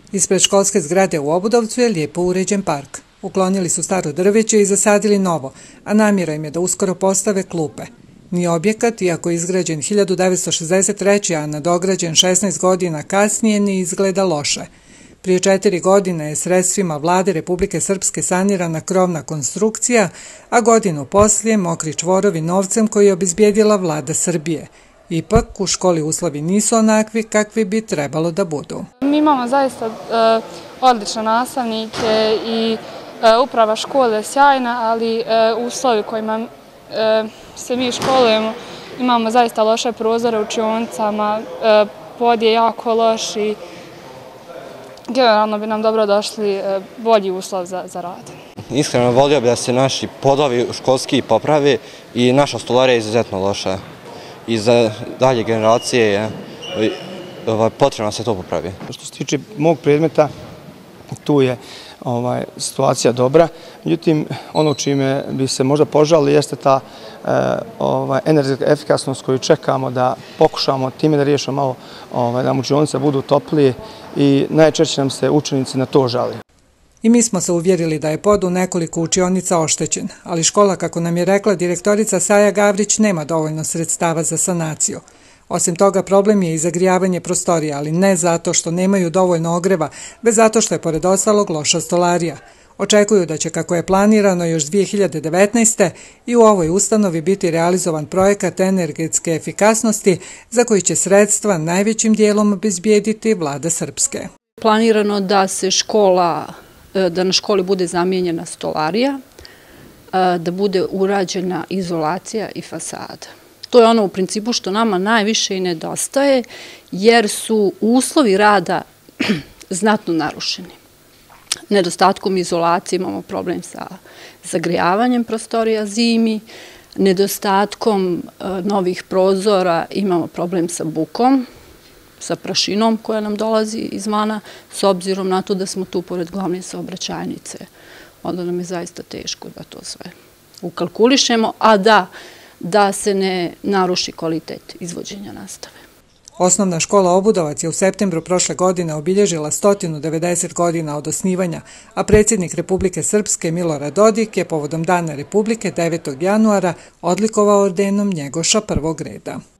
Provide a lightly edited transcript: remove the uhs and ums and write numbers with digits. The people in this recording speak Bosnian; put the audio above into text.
Ispred školske zgrade u Obudovcu je lijepo uređen park. Uklonili su staro drveće i zasadili novo, a namjera im je da uskoro postave klupe. Ni objekat, iako je izgrađen 1963. a nadograđen 16 godina kasnije, ne izgleda loše. Prije 4 godine je sredstvima Vlade Republike Srpske sanirana krovna konstrukcija, a godinu poslije mokri čvorovi novcem koji je obezbijedila Vlada Srbije. Ipak, u školi uslovi nisu onakvi kakvi bi trebalo da budu. Mi imamo zaista odlične nastavnike i uprava škole je sjajna, ali uslovi kojima se mi školujemo, imamo zaista loše prozore u učionicama, pod je jako loš i generalno bi nam dobro došli bolji uslov za rad. Iskreno volio bi da se naši podovi školski popravi i naša stolarija je izuzetno loša. I za dalje generacije je potrebno da se to popravi. Što se tiče mog predmeta, tu je situacija dobra. Međutim, ono čime bi se možda požalili jeste ta energetska efikasnost koju čekamo da pokušamo time da riješimo malo, da nam učionice budu toplije i najčešće nam se učenici na to žali. I mi smo se uvjerili da je pod u nekoliko učionica oštećen, ali škola, kako nam je rekla direktorica Saja Gavrić, nema dovoljno sredstava za sanaciju. Osim toga, problem je i zagrijavanje prostorija, ali ne zato što nemaju dovoljno ogreva, već zato što je pored ostalog loša stolarija. Očekuju da će, kako je planirano još 2019. i u ovoj ustanovi biti realizovan projekat energetske efikasnosti za koji će sredstva najvećim dijelom obezbijediti Vlada Srpske. Planirano da na školi bude zamijenjena stolarija, da bude urađena izolacija i fasada. To je ono u principu što nama najviše i nedostaje, jer su uslovi rada znatno narušeni. Nedostatkom izolacije imamo problem sa zagrijavanjem prostorija zimi, nedostatkom novih prozora imamo problem sa bukom, sa prašinom koja nam dolazi izvana, s obzirom na to da smo tu pored glavne saobraćajnice. Onda nam je zaista teško da to sve ukalkulišemo, a da se ne naruši kvalitet izvođenja nastave. Osnovna škola Obudovac je u septembru prošle godine obilježila 190 godina od osnivanja, a predsjednik Republike Srpske Milorad Dodik je povodom Dana Republike 9. januara odlikovao ordenom Njegoša prvog reda.